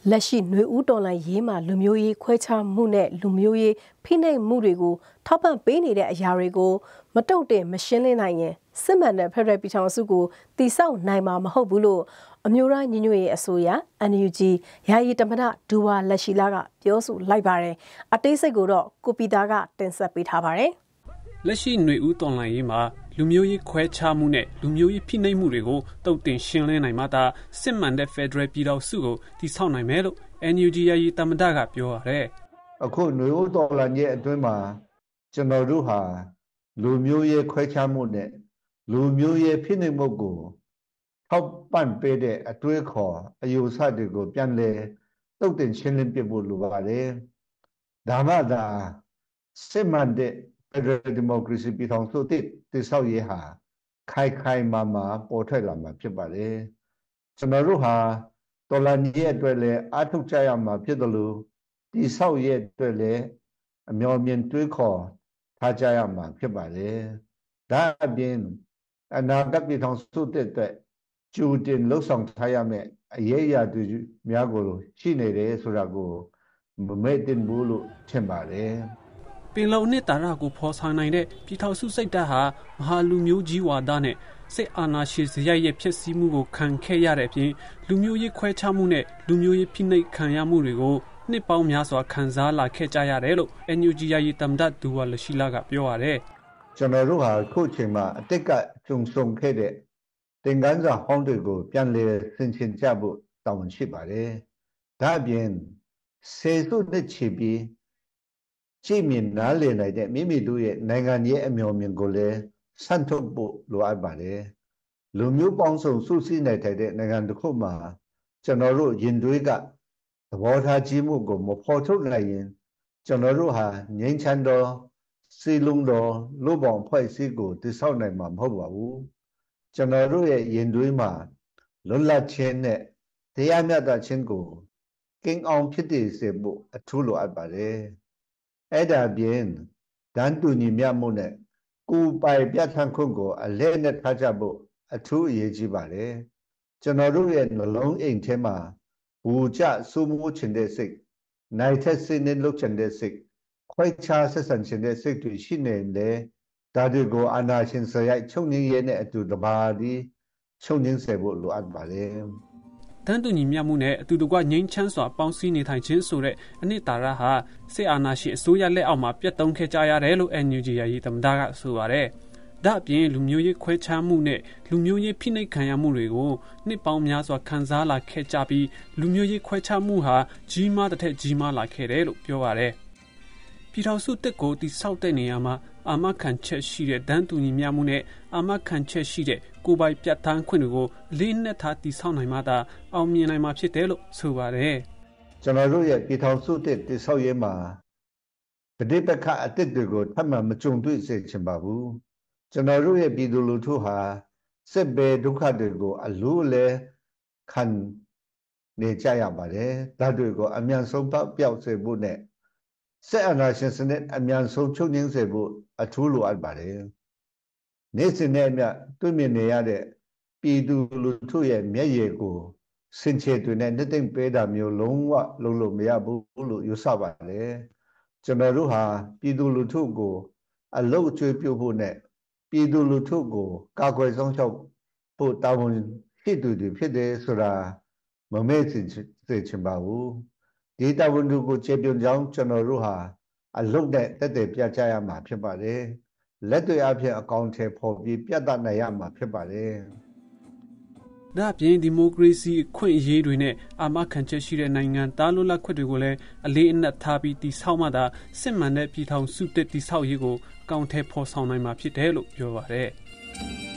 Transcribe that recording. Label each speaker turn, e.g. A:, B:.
A: လက်ရှိຫນွေဦးတော်လှန်ရေးမှာလူမျိုးရေးခွဲခြားမှုနဲ့လူမျိုးရေးဖိနှိပ်မှုတွေကိုထောက်ပံ့ပေးနေတဲ့အရာတွေကိုမတုံ့တင်မရှင်းလင်းနိုင်ရင်စစ်မှန်တဲ့ဖက်ဒရယ်ပြည်ထောင်စုကိုတည်ဆောက်နိုင်မှာမဟုတ်ဘူးလို့အမျိုးသားညီညွတ်ရေးအစိုးရ NUG ယာယီသမ္မတဒူဝါလက်ရှိလာကပြောဆိုလိုက်ပါတယ်အသေးစိတ်ကိုတော့ကိုပီတာကတင်ဆက်ပေးထားပါတယ်
B: လက်ရှိຫນွေဦးတော်လှန်ရေးမှာလူမျိုးရေးခွဲခြားမှုနဲ့လူမျိုးရေးဖိနှိပ်မှုတွေကိုတုံ့တင်ရှင်းလင်းနိုင်မှသာစစ်မှန်တဲ့ဖက်ဒရယ်ပြည်ထောင်စုကိုတည်ဆောက်နိုင်မယ်လို့ NUG ယာယီသမ္မတကပြောရတယ်
C: အခုຫນွေဦးတော်လှန်ရေးအတွင်းမှာကျွန်တော်တို့ဟာလူမျိုးရေးခွဲခြားမှုနဲ့လူမျိုးရေးဖိနှိပ်မှုကိုထောက်ပံ့ပေးတဲ့အတွေးခေါ်အယူဆတွေကိုပြန်လည်တုံ့တင်ရှင်းလင်းပြဖို့လိုပါတယ်ဒါမှသာစစ်မှန်တဲ့ဖက်ဒရယ်ဒီမိုကရေစီပြည်ထောင်စုတည်ဆောက်ရေးဟာခိုင်မာပေါ်ထွက်လာမှာဖြစ်ပါတယ်ကျွန်တော်တို့ဟာတော်လှန်ရေးအတွက်လည်းအားထုတ်ကြရမှာဖြစ်တယ်လို့တည်ဆောက်ရေးအတွက်လည်းအမျှော်မြင်တွေးခေါ်ထားကြရမှာဖြစ်ပါတယ်ဒါအပြင်အနာဂတ်ပြည်ထောင်စုအတွက်ကျူတင်လှုပ်ဆောင်ထားရမယ့်အရေးအရာတွေများကိုရှိနေတယ်ဆိုတာကိုမမေ့တင်ဘူးလို့ထင်ပါတယ်
B: ပင်လုံနှစ်တာရကိုဖော်ဆောင်နိုင်တဲ့ပြည်ထောင်စုစိတ်ဓာတ်ဟာမဟာလူမျိုးကြီးဝါဒနဲ့စစ်အာဏာရှင်စရိုက်ရဲ့ဖြစ်စည်းမှုကိုခံခဲ့ရတဲ့အပြင်လူမျိုးရေးခွဲခြားမှုနဲ့လူမျိုးရေးဖိနှိပ်ခံရမှုတွေကိုနှစ်ပေါင်းများစွာခံစားလာခဲ့ကြရတယ်လို့ NUG ယာယီသမ္မတဒူဝါလက်ရှိလာကပြောရတယ်
C: ကျွန်တော်တို့ဟာခုချိန်မှာအတိတ်ကကြုံဆုံခဲ့တဲ့သင်ခန်းစာဟောင်းတွေကိုပြန်လည်ဆင်ခြင်ကြဖို့တောင်းရှိပါတယ်ဒါအပြင်စေစုနှစ်ချီပြီးကြည်မြင်နားလည်နိုင်တဲ့မိမိတို့ရဲ့နိုင်ငံရေးအမျှော်မြင်ကိုလည်းဆန့်ထုတ်ဖို့လိုအပ်ပါတယ်လူမျိုးပေါင်းစုံစုစည်းနိုင်တဲ့နိုင်ငံတစ်ခုမှာကျွန်တော်တို့ရင်သွေးကသဘောထားကြီးမှုကိုမဖော်ထုတ်နိုင်ရင်ကျွန်တော်တို့ဟာငြိမ်းချမ်းသောစီလုံးတော်လူပေါင်းဖွဲ့စည်းကိုတည်ဆောက်နိုင်မှာမဟုတ်ပါဘူးကျွန်တော်တို့ရဲ့ရင်သွေးမှာလွတ်လပ်ခြင်းနဲ့တရားမျှတခြင်းကိုကင်းအောင်ဖြစ်တည်စေဖို့အထူးလိုအပ်ပါတယ်အဲ့ဒါပြင်တန်တူညီမျှမှုနဲ့ကိုယ်ပိုင်ပြဋ္ဌာန်းခွင့်ကိုအလဲနဲ့ထားကြဖို့အထူးအရေးကြီးပါတယ်ကျွန်တော်တို့ရဲ့နှလုံးအိမ်ထဲမှာဘူချစိုးမိုးခြင်းတဲ့စိတ်နိုင်ထက်စိတ်နဲ့လှုပ်ခြင်းတဲ့စိတ်ခွဲခြားဆက်ဆံခြင်းတဲ့စိတ်တွေရှိနေတယ်ဒါတွေကိုအာဏာရှင်စရိုက်ချုပ်ငြိမ်းရေးနဲ့အတူတပါးဒီချုပ်ငြိမ်းစေဖို့လိုအပ်ပါတယ်
B: တန်တူညီမျှမှုနဲ့အတူတကွငြိမ်းချမ်းစွာပေါင်းစည်းနေထိုင်ခြင်းဆိုတဲ့အနှစ်သာရဟာစစ်အာဏာရှင်အစိုးရလက်အောက်မှာပြတ်သုံးခဲ့ကြရတယ်လို့ NUG ယာယီသမ္မတကဆိုပါတယ်ဒါအပြင်လူမျိုးရေးခွဲခြားမှုနဲ့လူမျိုးရေးဖိနှိပ်ခံရမှုတွေကိုနှစ်ပေါင်းများစွာခံစားလာခဲ့ကြပြီးလူမျိုးရေးခွဲခြားမှုဟာကြီးမားတဲ့ကြီးမားလာခဲ့တယ်လို့ပြောပါတယ်ပြည်ထောင်စုတစ်ကိုတည်ဆောက်တဲ့နေရာမှာအာမခံချက်ရှိတဲ့တန်တူညီမျှမှုနဲ့အာမခံချက်ရှိတဲ့ကိုယ်ပိုင်ပြဋ္ဌာန်းခွင့်တွေကိုလေးနက်ထားတည်ဆောက်နိုင်မှသာအောင်မြင်နိုင်မှာဖြစ်တယ်လို့ဆိုပါတယ်
C: ကျွန်တော်တို့ရဲ့ပြည်ထောင်စုတစ်တည်ဆောက်ရေးမှာပဋိပက္ခအသစ်တွေကိုထပ်မံမကြုံတွေ့စေချင်ပါဘူးကျွန်တော်တို့ရဲ့ပြည်သူလူထုဟာစစ်ဘေးဒုက္ခတွေကိုအလူးလဲခံနေကြရပါတယ်ဒါတွေကိုအမြန်ဆုံးပျောက်စေဖို့နဲ့စစ်အာဏာရှင်စနစ်အမြန်ဆုံးချုပ်ငြိမ်းစေဖို့အထူးလိုအပ်ပါတယ်နေ့စဉ်နဲ့အမျှတွေ့မြင်နေရတဲ့ပြည်သူလူထုရဲ့မျက်ရည်ကိုစင်ချေတွေနဲ့နှစ်သိမ့်ပေးတာမျိုးလုံးဝလုပ်လို့မရဘူးလို့ယူဆပါတယ်ကျွန်တော်တို့ဟာပြည်သူလူထုကိုအလုတ်အကျွေးပြုဖို့နဲ့ပြည်သူလူထုကိုကာကွယ်ဆောင်ရှောက်ဖို့တာဝန်ရှိသူတွေဖြစ်တယ်ဆိုတာမမေ့စေချင်ပါဘူးဒီတာဝန်ကိုကျေပွန်ကြောင်းကျွန်တော်တို့ဟာအလုတ်နဲ့တက်တဲ့ပြကြရမှာဖြစ်ပါတယ်လက်တွေ့အဖြစ်အကောင့်ထဲပေါ်ပြီးပြသနိုင်ရမှာဖြစ်ပါတယ်
B: ဒါ့အပြင်ဒီမိုကရေစီအခွင့်အရေးတွေနဲ့အာမခံချက်ရှိတဲ့နိုင်ငံသားလွတ်လပ်ခွင့်တွေကိုလည်းအလေးအနက်ထားပြီးတည်ဆောက်မှသာစစ်မှန်တဲ့ပြည်ထောင်စုတည်ဆောက်ရေးကိုအကောင့်ထဲပေါ်ဆောင်နိုင်မှာဖြစ်တယ်လို့ပြောပါတယ်